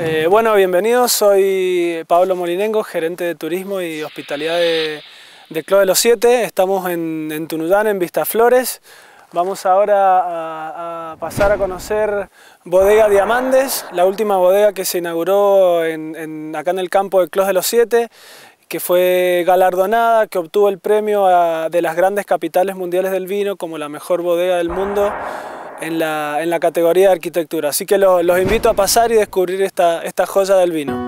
Bueno, bienvenidos, soy Pablo Molinengo, gerente de turismo y hospitalidad de Clos de los Siete. Estamos en Tunuyán, en Vistaflores. Vamos ahora a pasar a conocer Bodega Diamandes, la última bodega que se inauguró acá en el campo de Clos de los Siete, que fue galardonada, que obtuvo el premio de las grandes capitales mundiales del vino como la mejor bodega del mundo en la categoría de arquitectura. Así que los invito a pasar y descubrir esta joya del vino.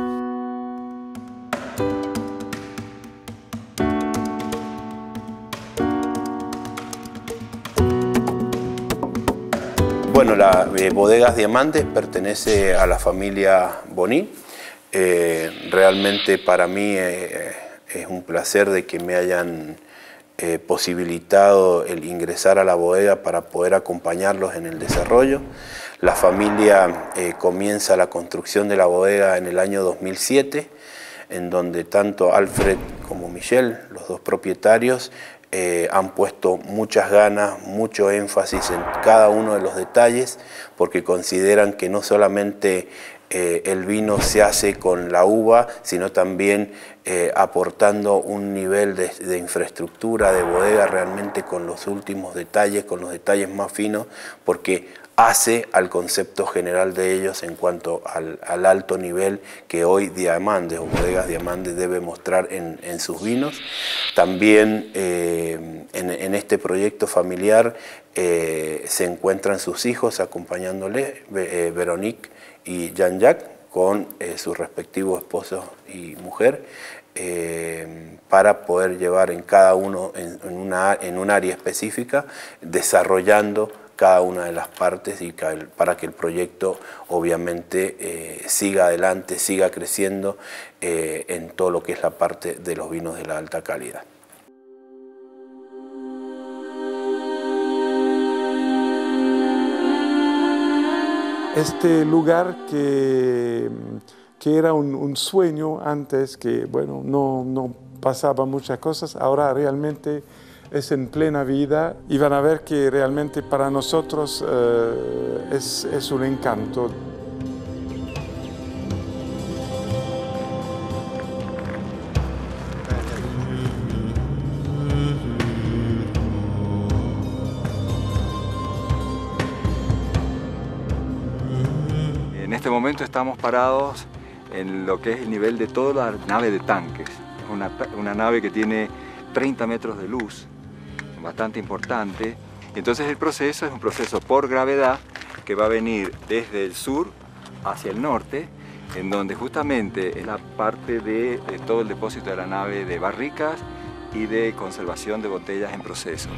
Bueno, la Bodegas Diamandes pertenece a la familia Boní. Realmente para mí es un placer de que me hayan posibilitado el ingresar a la bodega para poder acompañarlos en el desarrollo. La familia comienza la construcción de la bodega en el año 2007, en donde tanto Alfred como Michelle, los dos propietarios, han puesto muchas ganas, mucho énfasis en cada uno de los detalles, porque consideran que no solamente el vino se hace con la uva, sino también aportando un nivel de infraestructura, de bodega, realmente con los últimos detalles, con los detalles más finos, porque hace al concepto general de ellos en cuanto al alto nivel que hoy Diamandes o Bodegas Diamandes debe mostrar en sus vinos. También en este proyecto familiar se encuentran sus hijos acompañándole, Veronique y Jean-Jacques, con sus respectivos esposos y mujer, para poder llevar en cada uno en un área específica, desarrollando cada una de las partes y para que el proyecto obviamente siga adelante, siga creciendo en todo lo que es la parte de los vinos de la alta calidad. Este lugar que era un sueño antes, que bueno, no pasaba muchas cosas, ahora realmente es en plena vida y van a ver que realmente para nosotros es un encanto. En este momento estamos parados en lo que es el nivel de toda la nave de tanques. Una nave que tiene 30 metros de luz, bastante importante. Entonces el proceso es un proceso por gravedad que va a venir desde el sur hacia el norte, en donde justamente es la parte de todo el depósito de la nave de barricas y de conservación de botellas en proceso.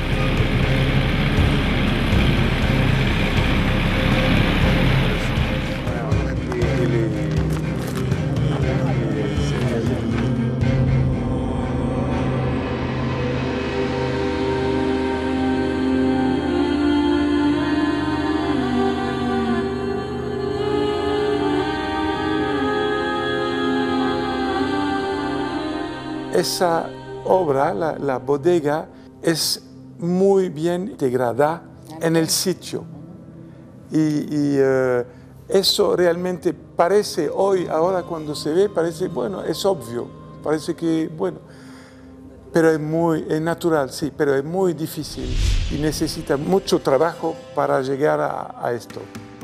Esa obra, la bodega, es muy bien integrada en el sitio. Y eso realmente parece hoy, ahora cuando se ve, parece, bueno, es obvio, parece que, bueno, pero es natural, sí, pero es muy difícil y necesita mucho trabajo para llegar a esto.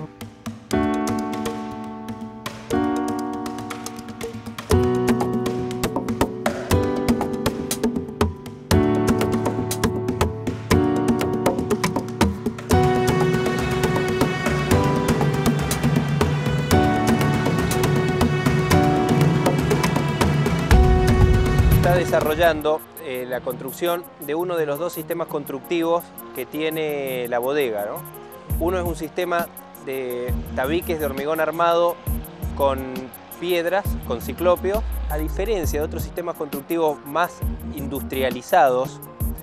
Está desarrollando la construcción de uno de los dos sistemas constructivos que tiene la bodega, ¿no? Uno es un sistema de tabiques de hormigón armado con piedras, con ciclópeo. A diferencia de otros sistemas constructivos más industrializados,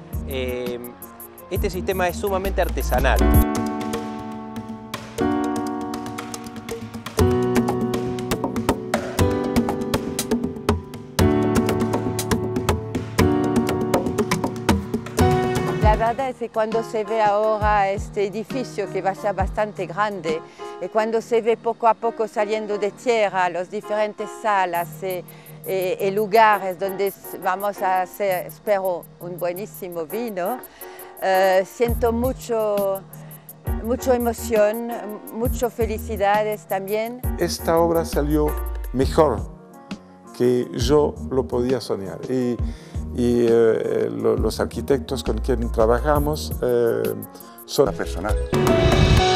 este sistema es sumamente artesanal. la verdad es que cuando se ve ahora este edificio que va a ser bastante grande y cuando se ve poco a poco saliendo de tierra las diferentes salas y lugares donde vamos a hacer, espero, un buenísimo vino, siento mucha emoción, muchas felicidades también. Esta obra salió mejor que yo lo podía soñar. Los arquitectos con quienes trabajamos son personales.